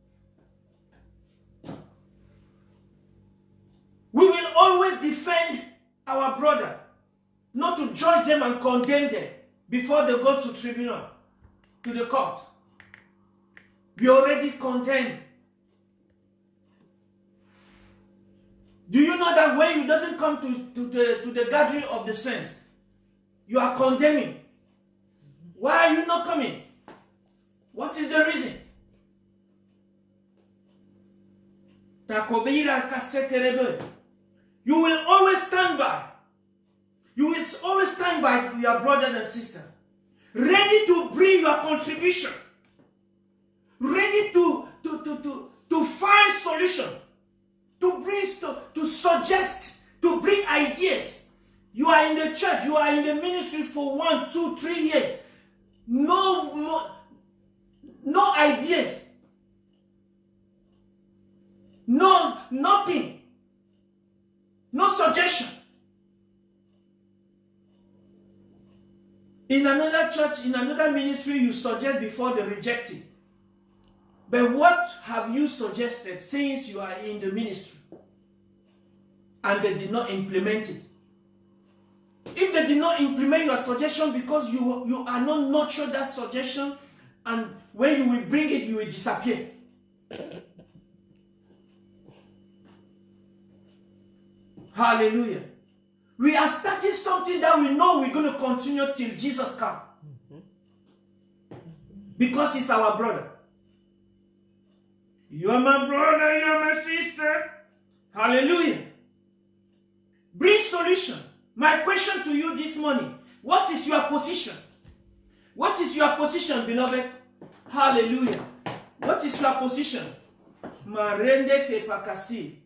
We will always defend our brother, not to judge them and condemn them before they go to tribunal, to the court. We already condemn. Do you know that when you doesn't come to, to, the, to the gathering of the saints, you are condemning? Why are you not coming? What is the reason? You will always stand by. You will always stand by your brother and sister, ready to bring your contribution, ready to, to, to, to, to find solution, to bring, to, to suggest, to bring ideas. You are in the church, you are in the ministry for one, two, three years. No, no, no ideas. No, nothing. No suggestion. In another church, in another ministry, you suggest before they reject it. But what have you suggested since you are in the ministry and they did not implement it? If they did not implement your suggestion because you, you are not nurtured that suggestion, and when you will bring it, you will disappear. Hallelujah. We are starting something that we know we're going to continue till Jesus comes. Because he's our brother. You are my brother, you are my sister. Hallelujah. Bring solution. My question to you this morning, what is your position? What is your position, beloved? Hallelujah. What is your position? Marende te pakasi.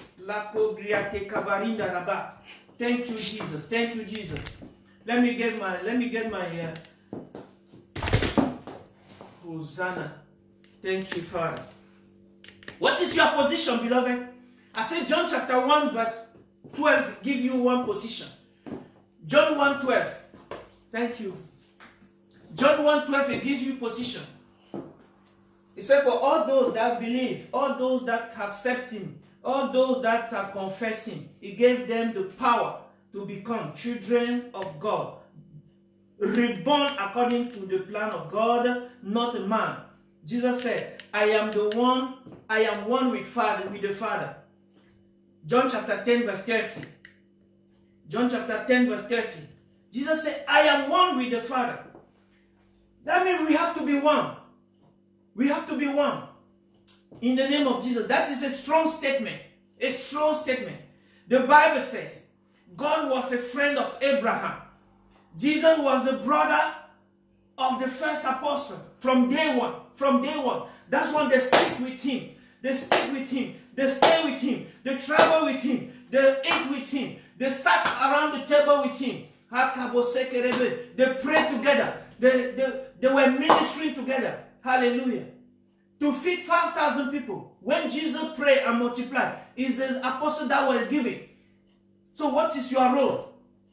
Thank you, Jesus. Thank you, Jesus. Let me get my, let me get my, uh, Hosanna. Thank you, Father. What is your position, beloved? I said John chapter one verse twelve give you one position. John one twelve. Thank you. John one twelve, it gives you position. It said, for all those that believe, all those that accept him, all those that are confessing, he gave them the power to become children of God, reborn according to the plan of God, not a man. Jesus said, I am the one, I am one with Father, with the Father. John chapter ten verse thirty. John chapter ten verse thirty. Jesus said, I am one with the Father. That means we have to be one. We have to be one. In the name of Jesus. That is a strong statement. A strong statement. The Bible says, God was a friend of Abraham. Jesus was the brother of the first apostle from day one. From day one. That's when they stick with him. They stick with him. They stay with him. They travel with him. They eat with him. They sat around the table with him. They prayed together. They, they, they were ministering together. Hallelujah. To feed five thousand people. When Jesus prayed and multiplied, is the apostle that were giving. So what is your role?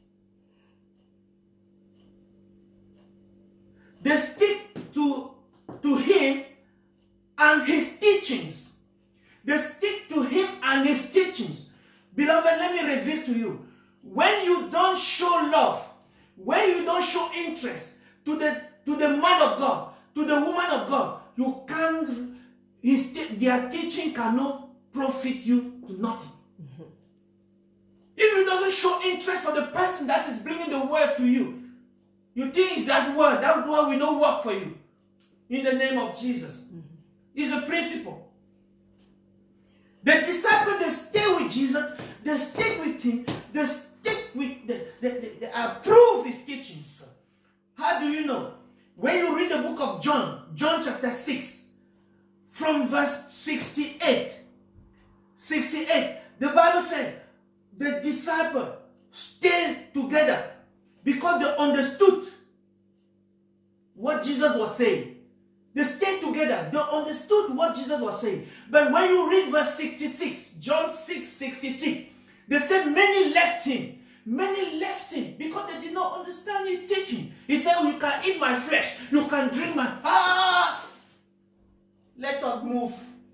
They stick to, to him and his teachings. They stick to him and his teachings. Beloved, let me reveal to you. When you don't show love, when you don't show interest to the, to the man of God, to the woman of God, you can't, his, their teaching cannot profit you to nothing. Mm-hmm. If you doesn't show interest for the person that is bringing the word to you, you think it's that word, that word will not work for you. In the name of Jesus. Mm-hmm. It's a principle. The disciples, they stay with Jesus, they stick with him, they stick with, the, they, they, they approve his teachings. How do you know? When you read the book of John, John chapter six, from verse sixty-eight, sixty-eight, the Bible said, the disciples stayed together because they understood what Jesus was saying. They stayed together. They understood what Jesus was saying. But when you read verse sixty-six, John six, sixty-six, they said many left him. Many left him because they did not understand his teaching. He said, you can eat my flesh. You can drink my... Ah! Let us move.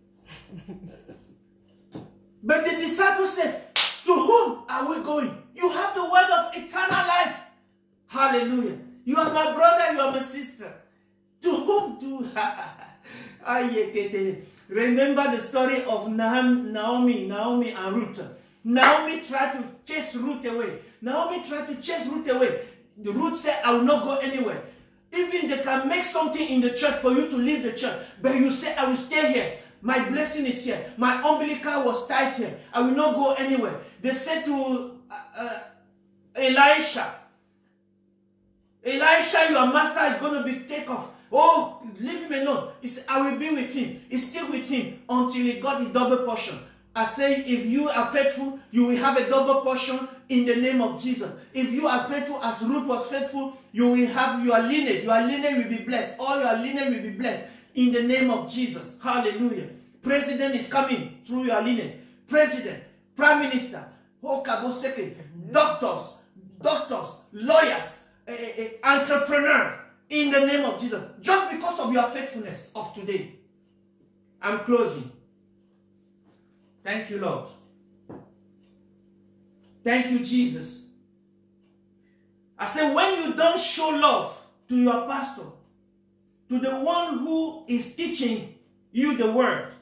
But the disciples said, to whom are we going? You have the word of eternal life. Hallelujah. You are my brother, you are my sister. To whom do... Remember the story of Naomi, Naomi and Ruth. Naomi tried to chase Ruth away. Naomi tried to chase Ruth away. The Ruth said, I will not go anywhere. Even they can make something in the church for you to leave the church. But you say, I will stay here. My blessing is here. My umbilical was tied here. I will not go anywhere. They said to uh, uh, Elisha, Elisha, your master is going to be taken off. Oh, leave him alone. He said, I will be with him. He stayed with him until he got the double portion. I say, if you are faithful, you will have a double portion in the name of Jesus. If you are faithful as Ruth was faithful, you will have your lineage. Your lineage will be blessed. All your lineage will be blessed in the name of Jesus. Hallelujah. President is coming through your lineage. President, Prime Minister, doctors, doctors, lawyers, a, a, a entrepreneur, in the name of Jesus. Just because of your faithfulness of today. I'm closing. Thank you, Lord. Thank you, Jesus. I say, when you don't show love to your pastor, to the one who is teaching you the word,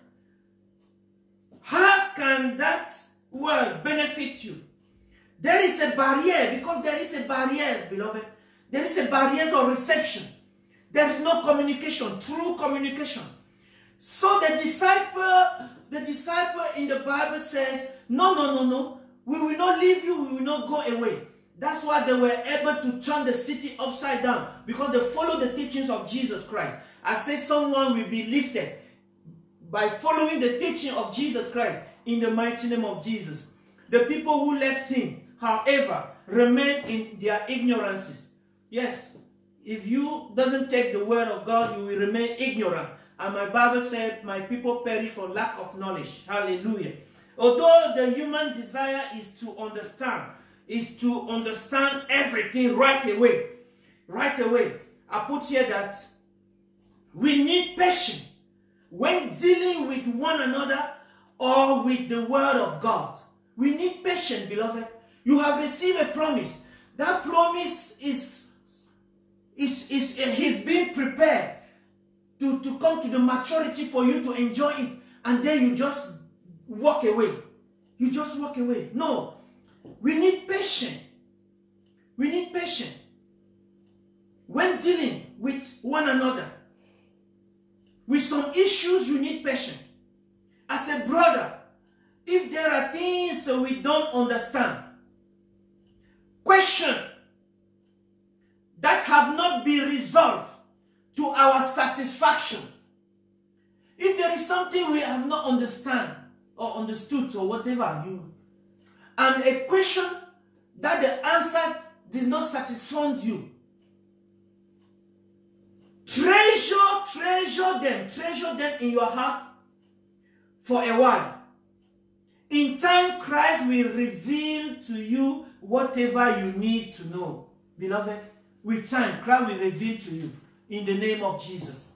how can that word benefit you? There is a barrier, because there is a barrier, beloved. There is a barrier of reception. There is no communication, true communication. So the disciple, the disciple in the Bible says, no, no, no, no. We will not leave you. We will not go away. That's why they were able to turn the city upside down, because they followed the teachings of Jesus Christ. I say someone will be lifted by following the teaching of Jesus Christ in the mighty name of Jesus. The people who left him, however, remain in their ignorances. Yes, if you doesn't take the word of God, you will remain ignorant. And my Bible said, my people perish for lack of knowledge. Hallelujah. Although the human desire is to understand, is to understand everything right away. Right away. I put here that we need patience when dealing with one another or with the word of God. We need patience, beloved. You have received a promise. That promise is, is, is uh, he's been prepared to, to come to the maturity for you to enjoy it. And then you just walk away. You just walk away. No. We need patience. We need patience. When dealing with one another, with some issues, you need patience. As a brother, if there are things that we don't understand, question that have not been resolved to our satisfaction. If there is something we have not understand or understood or whatever, you, and a question that the answer did not satisfy you, treasure, treasure them, treasure them in your heart for a while. In time, Christ will reveal to you whatever you need to know. Beloved, with time, Christ will reveal to you in the name of Jesus.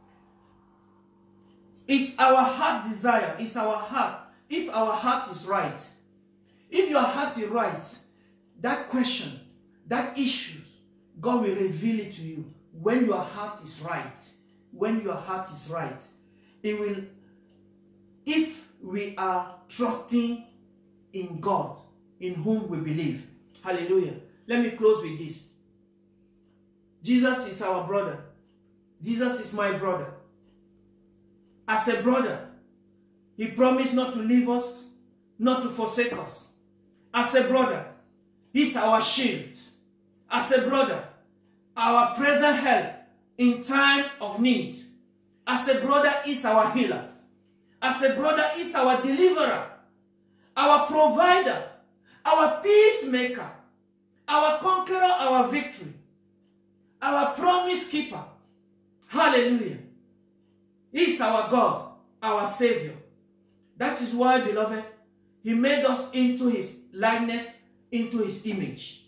It's our heart desire. It's our heart. If our heart is right, if your heart is right, that question, that issue, God will reveal it to you. When your heart is right, when your heart is right, it will, if we are trusting in God, in whom we believe. Hallelujah. Let me close with this. Jesus is our brother. Jesus is my brother. As a brother, he promised not to leave us, not to forsake us. As a brother, he's our shield. As a brother, our present help in time of need. As a brother, is our healer. As a brother, is our deliverer, our provider. our peacemaker, our conqueror, our victory, our promise keeper. Hallelujah. He is our God, our Savior. That is why, beloved, He made us into His likeness, into His image.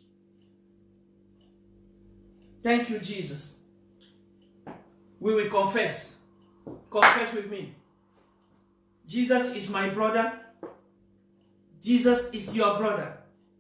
Thank you, Jesus. We will confess. Confess with me. Jesus is my brother. Jesus is your brother.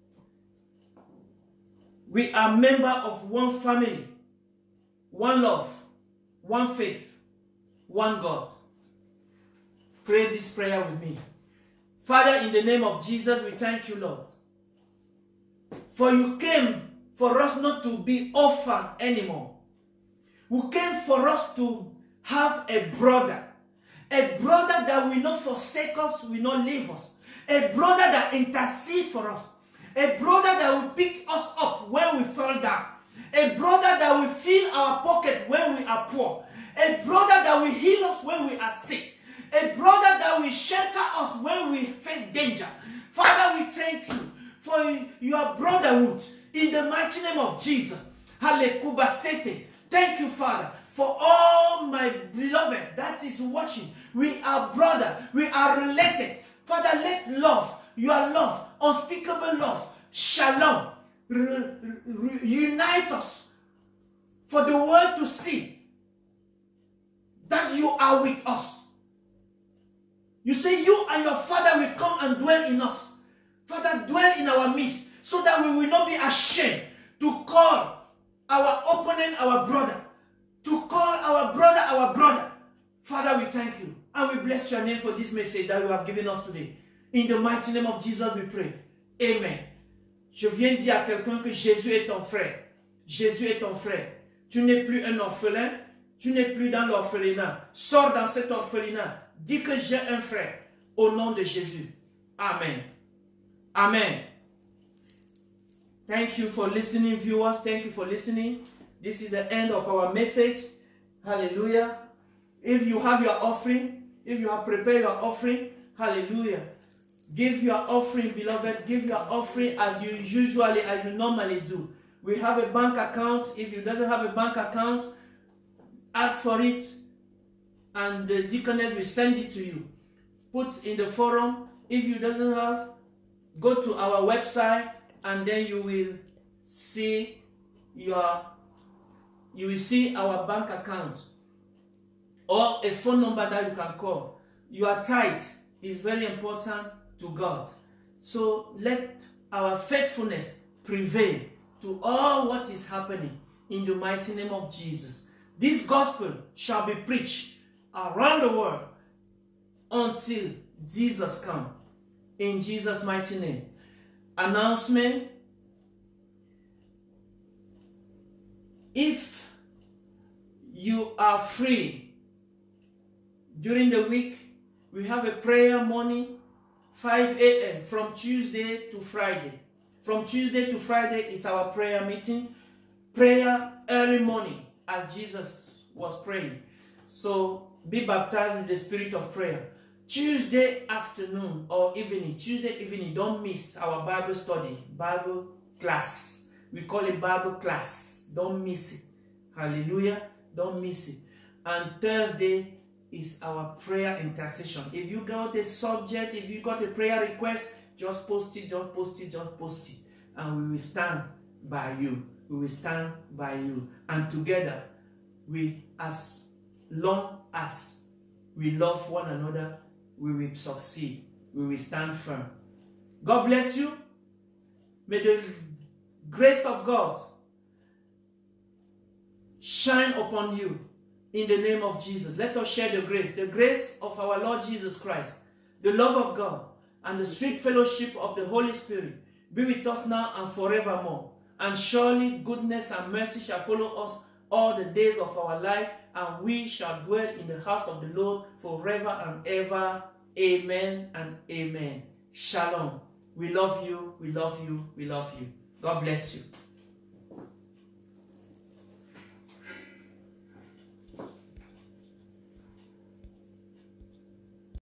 We are members of one family, one love, one faith, one God. Pray this prayer with me. Father, in the name of Jesus, we thank you, Lord. For you came for us not to be orphan anymore. You came for us to have a brother. A brother that will not forsake us, will not leave us. A brother that intercedes for us. A brother that will pick us up when we fall down. A brother that will fill our pocket when we are poor. A brother that will heal us when we are sick. A brother that will shelter us when we face danger. Father, we thank you for your brotherhood in the mighty name of Jesus. Halekubasete. Thank you, Father, for all my beloved that is watching. We are brother. We are related. Father, let love, your love, unspeakable love, shalom, unite us for the world to see that you are with us. You say you and your Father will come and dwell in us. Father, dwell in our midst so that we will not be ashamed to call our opponent our brother, to call our brother our brother. Father, we thank you and we bless your name for this message that you have given us today. In the mighty name of Jesus, we pray. Amen. Je viens dire à quelqu'un que Jésus est ton frère. Jésus est ton frère. Tu n'es plus un orphelin. Tu n'es plus dans l'orphelinat. Sors dans cet orphelinat. Dis que j'ai un frère. Au nom de Jésus. Amen. Amen. Thank you for listening, viewers. Thank you for listening. This is the end of our message. Hallelujah. If you have your offering, if you have prepared your offering, hallelujah. Give your offering, beloved. Give your offering as you usually, as you normally do. We have a bank account. If you doesn't have a bank account, ask for it, and the deaconess will send it to you. Put in the forum. If you doesn't have, go to our website, and then you will see your, you will see our bank account or a phone number that you can call. Your tithe is very important to God. So let our faithfulness prevail to all what is happening in the mighty name of Jesus. This gospel shall be preached around the world until Jesus comes. In Jesus' mighty name. Announcement. If you are free during the week, we have a prayer morning, five A M from Tuesday to Friday. From Tuesday to Friday is our prayer meeting. Prayer early morning as Jesus was praying. So be baptized with the spirit of prayer. Tuesday afternoon or evening, Tuesday evening, don't miss our Bible study, Bible class. We call it Bible class. Don't miss it. Hallelujah. Don't miss it. And Thursday is our prayer intercession. If you got a subject, if you got a prayer request, just post it, just post it, just post it. And we will stand by you. We will stand by you. And together, we, as long as we love one another, we will succeed. We will stand firm. God bless you. May the grace of God shine upon you in the name of Jesus. Let us share the grace. The grace of our Lord Jesus Christ, the love of God, and the sweet fellowship of the Holy Spirit be with us now and forevermore. And surely goodness and mercy shall follow us all the days of our life, and we shall dwell in the house of the Lord forever and ever. Amen and amen. Shalom. We love you, we love you, we love you. God bless you.